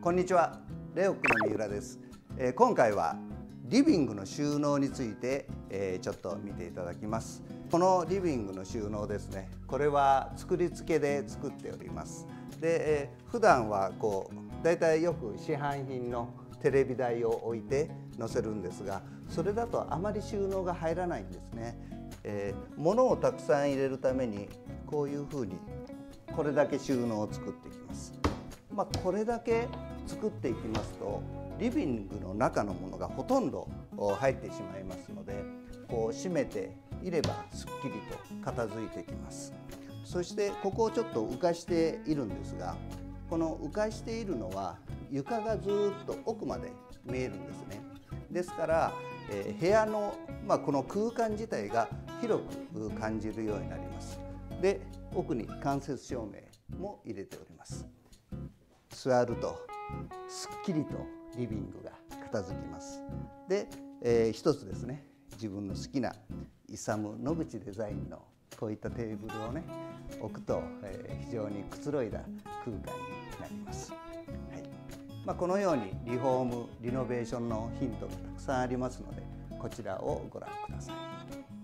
こんにちは、レオックの三浦です。今回はリビングの収納について、ちょっと見ていただきます。このリビングの収納ですね、これは作り付けで作っております。で、普段はだいたいよく市販品のテレビ台を置いて載せるんですが、それだとあまり収納が入らないんですね。物をたくさん入れるためにこういうふうにこれだけ収納を作っていきます。これだけ作っていきますとリビングの中のものがほとんど入ってしまいますので、こう閉めていればすっきりと片付いてきます。そしてここをちょっと浮かしているんですが、この浮かしているのは床がずっと奥まで見えるんですね。ですから、部屋の、この空間自体が広く感じるようになります。で、奥に間接照明も入れております。座るとすっきりとリビングが片付きます。で、一つですね、自分の好きなイサム・ノグチデザインのこういったテーブルをね置くと、非常にくつろいだ空間になります。このようにリフォーム・リノベーションのヒントがたくさんありますので、こちらをご覧ください。